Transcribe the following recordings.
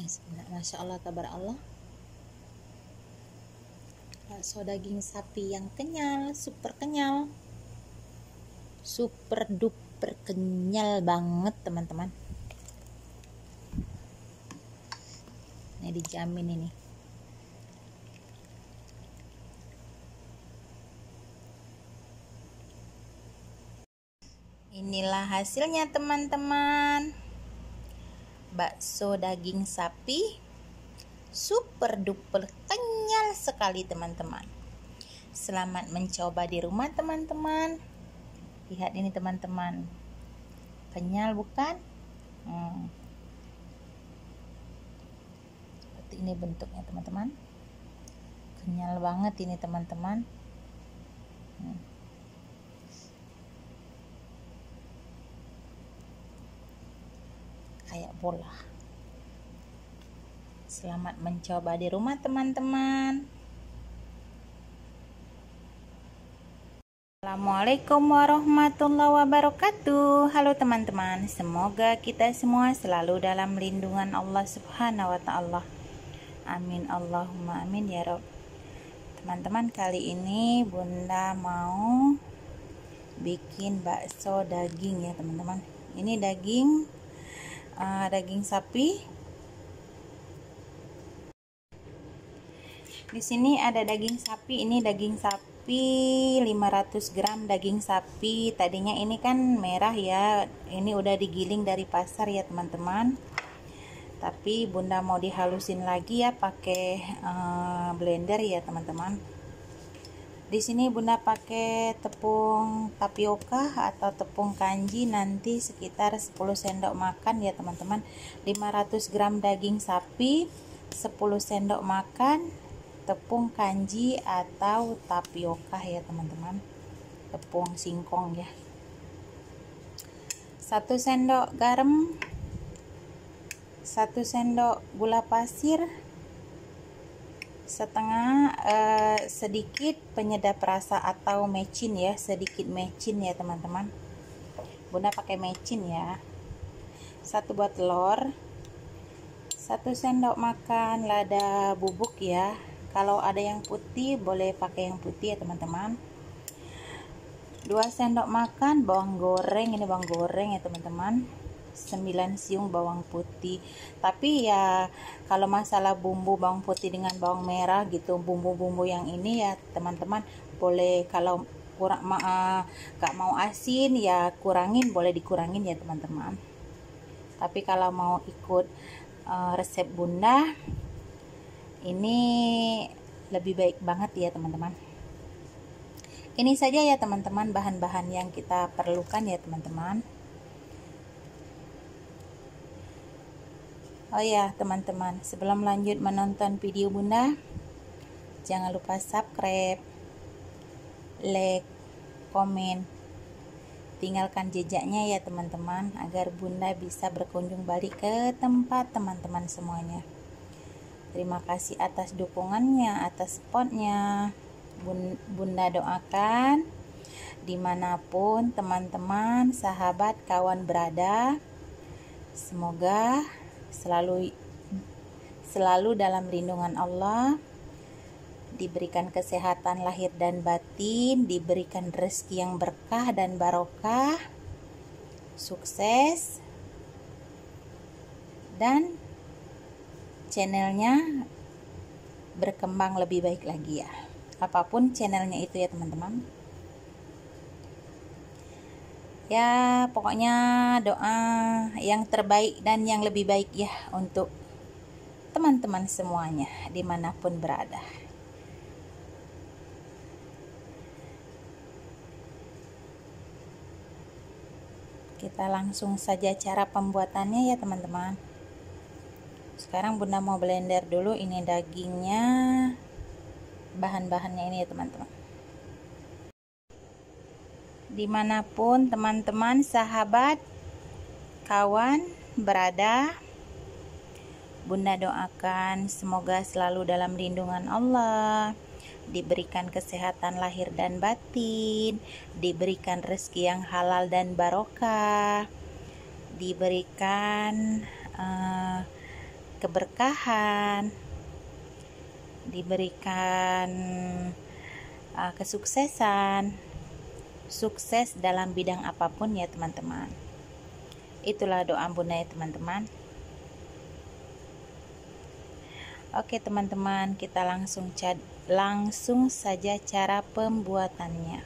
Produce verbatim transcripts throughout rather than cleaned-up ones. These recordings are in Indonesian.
Bismillah. Masya Allah, tabarakallah. Bakso daging sapi yang kenyal, super kenyal, super duper kenyal banget teman-teman. Ini dijamin ini. Inilah hasilnya teman-teman. Bakso daging sapi super duper kenyal sekali teman-teman. Selamat mencoba di rumah teman-teman. Lihat ini teman-teman, kenyal bukan? Hmm. Seperti ini bentuknya teman-teman, kenyal banget ini teman-teman. hmm. Kayak bola. Selamat mencoba di rumah teman-teman. Assalamualaikum warahmatullahi wabarakatuh. Halo teman-teman, semoga kita semua selalu dalam lindungan Allah Subhanahu wa Ta'ala. Amin Allahumma amin ya Rabb. Teman-teman, kali ini Bunda mau bikin bakso daging ya teman-teman. Ini daging uh, daging sapi. Di sini ada daging sapi. Ini daging sapi lima ratus gram daging sapi. Tadinya ini kan merah ya. Ini udah digiling dari pasar ya teman-teman. Tapi Bunda mau dihalusin lagi ya pakai uh, blender ya teman-teman. Di sini Bunda pakai tepung tapioka atau tepung kanji, nanti sekitar sepuluh sendok makan ya teman-teman. lima ratus gram daging sapi, sepuluh sendok makan tepung kanji atau tapioka ya teman-teman, tepung singkong ya. Satu sendok garam, satu sendok gula pasir, setengah eh, sedikit penyedap rasa atau mecin ya, sedikit mecin ya teman-teman. Bunda pakai mecin ya. Satu buah telur, satu sendok makan lada bubuk ya. Kalau ada yang putih boleh pakai yang putih ya teman-teman. Dua sendok makan bawang goreng, ini bawang goreng ya teman-teman. sembilan siung bawang putih. Tapi ya kalau masalah bumbu bawang putih dengan bawang merah gitu, bumbu-bumbu yang ini ya teman-teman, boleh kalau kurang ma gak mau asin ya kurangin, boleh dikurangin ya teman-teman. Tapi kalau mau ikut uh, resep Bunda, ini lebih baik banget ya teman-teman. Ini saja ya teman-teman bahan-bahan yang kita perlukan ya teman-teman. Oh ya teman-teman, sebelum lanjut menonton video Bunda, jangan lupa subscribe, like, komen, tinggalkan jejaknya ya teman-teman, agar Bunda bisa berkunjung balik ke tempat teman-teman semuanya. Terima kasih atas dukungannya, atas supportnya. Bunda doakan dimanapun teman-teman, sahabat, kawan berada, semoga selalu selalu dalam lindungan Allah, diberikan kesehatan lahir dan batin, diberikan rezeki yang berkah dan barokah, sukses, dan channelnya berkembang lebih baik lagi ya, apapun channelnya itu ya teman-teman. Ya pokoknya doa yang terbaik dan yang lebih baik ya untuk teman-teman semuanya dimanapun berada. Kita langsung saja cara pembuatannya ya teman-teman. Sekarang Bunda mau blender dulu ini dagingnya, bahan-bahannya ini ya teman-teman. Dimanapun teman-teman, sahabat, kawan berada, Bunda doakan semoga selalu dalam lindungan Allah, diberikan kesehatan lahir dan batin, diberikan rezeki yang halal dan barokah, diberikan uh, keberkahan, diberikan uh, kesuksesan, sukses dalam bidang apapun ya teman-teman. Itulah doa Bunda ya teman-teman. Oke teman-teman, kita langsung langsung saja cara pembuatannya.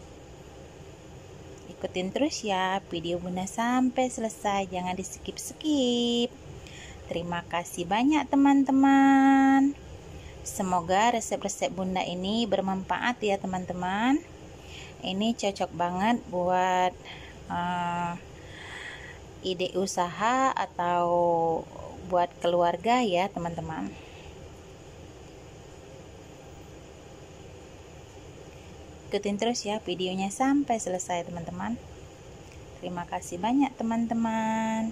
Ikutin terus ya video Bunda sampai selesai, jangan di skip-skip. Terima kasih banyak teman-teman. Semoga resep-resep Bunda ini bermanfaat ya teman-teman. Ini cocok banget buat uh, ide usaha atau buat keluarga ya teman-teman. Ikutin terus ya videonya sampai selesai teman-teman. Terima kasih banyak teman-teman.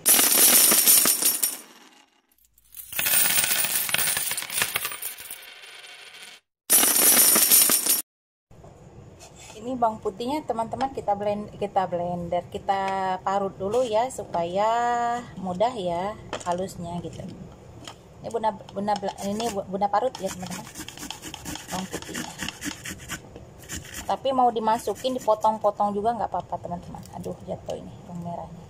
Ini bawang putihnya teman-teman kita blend kita blender, kita parut dulu ya supaya mudah ya halusnya gitu. Ini bunda bunda ini bunda parut ya teman-teman. Bawang putihnya. Tapi mau dimasukin dipotong-potong juga nggak apa-apa teman-teman. Aduh jatuh ini bawang merahnya.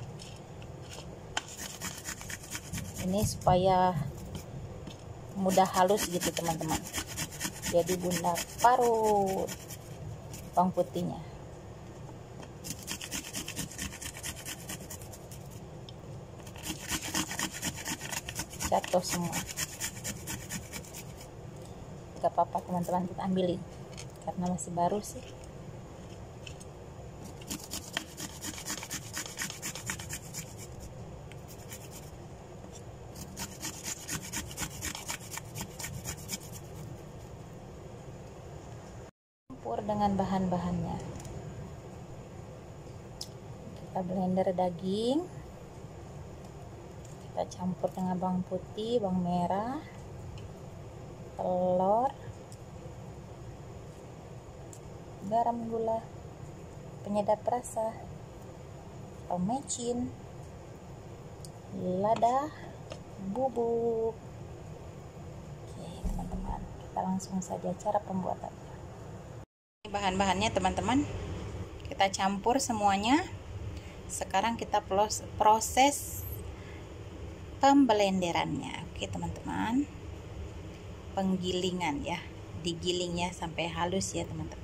Ini supaya mudah halus gitu teman-teman. Jadi bunda parut bawang putihnya. Jatuh semua. Gak apa-apa teman-teman, kita ambilin karena masih baru sih. Campur dengan bahan-bahannya. Kita blender daging, kita campur dengan bawang putih, bawang merah, telur, garam, gula, penyedap rasa, atau mecin, lada, bubuk. Oke teman-teman, kita langsung saja cara pembuatannya. Bahan-bahannya teman-teman kita campur semuanya. Sekarang kita proses pemblenderannya. Oke teman-teman, penggilingan ya, digilingnya sampai halus ya teman-teman.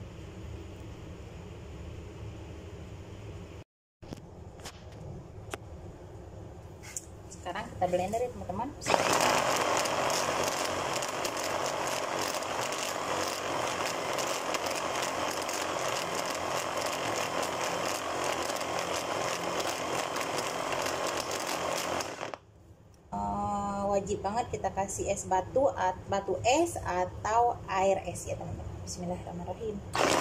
Sekarang kita blender ya teman-teman. Wajib banget kita kasih es batu, batu es atau air es ya teman-teman. Bismillahirrahmanirrahim.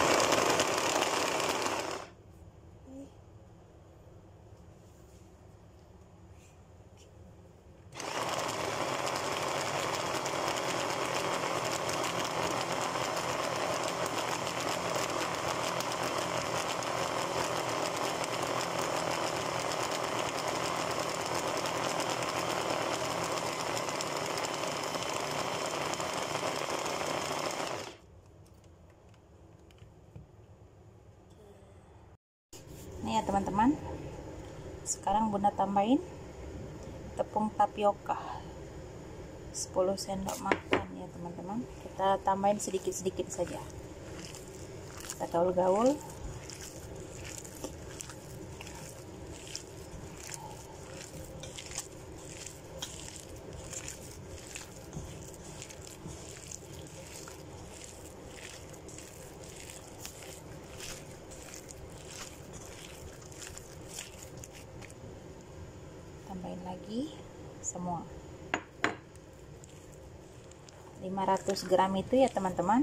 Ini ya teman-teman, sekarang Bunda tambahin tepung tapioka sepuluh sendok makan ya teman-teman. Kita tambahin sedikit-sedikit saja, kita gaul-gaul. Tambahin lagi semua lima ratus gram itu ya teman-teman,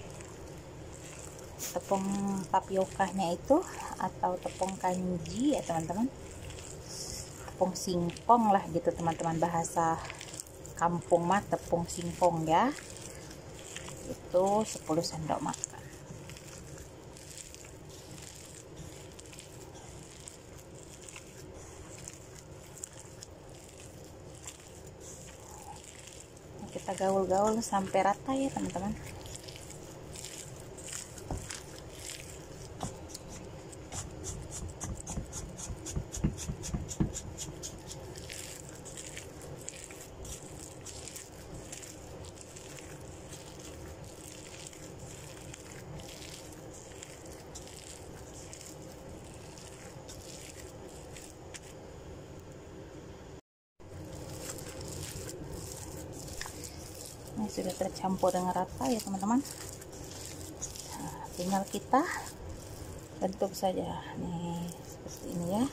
tepung tapiokanya itu atau tepung kanji ya teman-teman, tepung singkong lah gitu teman-teman, bahasa kampung mah tepung singkong ya. Itu sepuluh sendok makan. kita gaul-gaul sampai rata ya teman-teman. Ini sudah tercampur dengan rata ya teman-teman. Nah, tinggal kita bentuk saja nih seperti ini ya.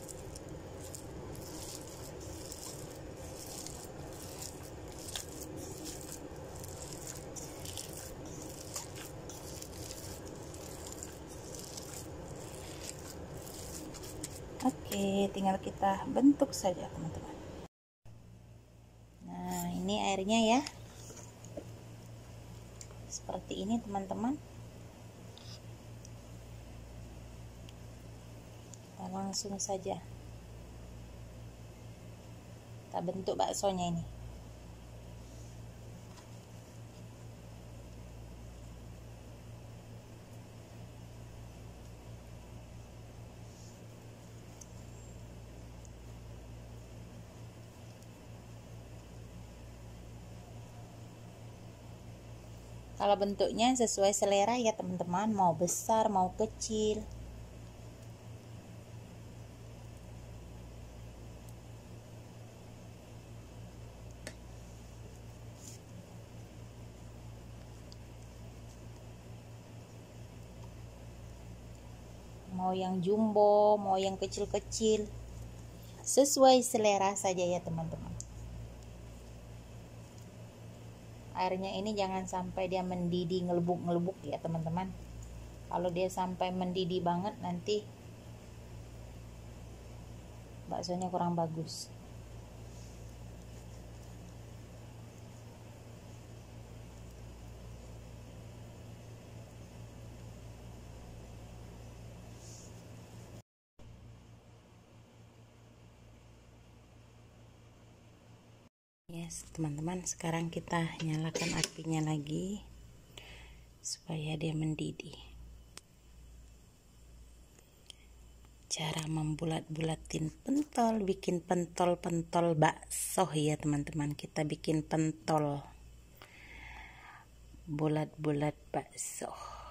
Oke, tinggal kita bentuk saja teman-teman. Nah, ini airnya ya. Seperti ini teman-teman. Kita langsung saja kita bentuk baksonya ini. Kalau bentuknya sesuai selera ya teman-teman, mau besar mau kecil. Mau yang jumbo, mau yang kecil-kecil. Sesuai selera saja ya teman-teman. Airnya ini jangan sampai dia mendidih ngelebuk-ngelebuk ya teman-teman. Kalau dia sampai mendidih banget nanti baksonya kurang bagus. Yes teman-teman, sekarang kita nyalakan apinya lagi supaya dia mendidih. Cara membulat-bulatin pentol, bikin pentol-pentol bakso ya teman-teman. Kita bikin pentol bulat-bulat bakso.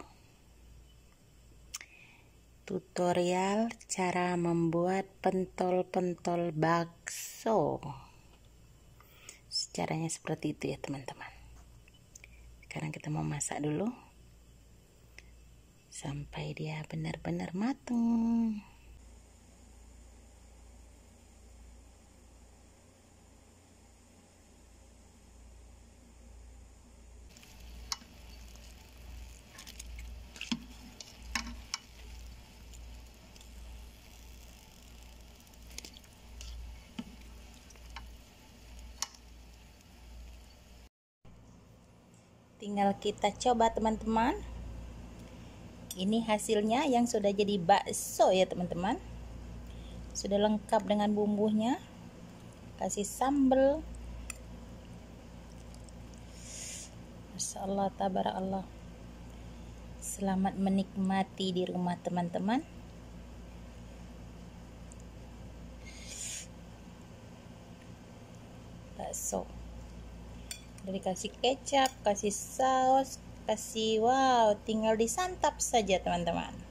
Tutorial cara membuat pentol-pentol bakso. Caranya seperti itu ya teman-teman. Sekarang kita mau masak dulu sampai dia benar-benar matang. Tinggal kita coba teman-teman. Ini hasilnya yang sudah jadi bakso ya teman-teman. Sudah lengkap dengan bumbunya. Kasih sambal. Masya Allah, tabarakallah. Selamat menikmati di rumah teman-teman. Bakso. Udah dikasih kecap, kasih saus, kasih wow, tinggal disantap saja teman-teman.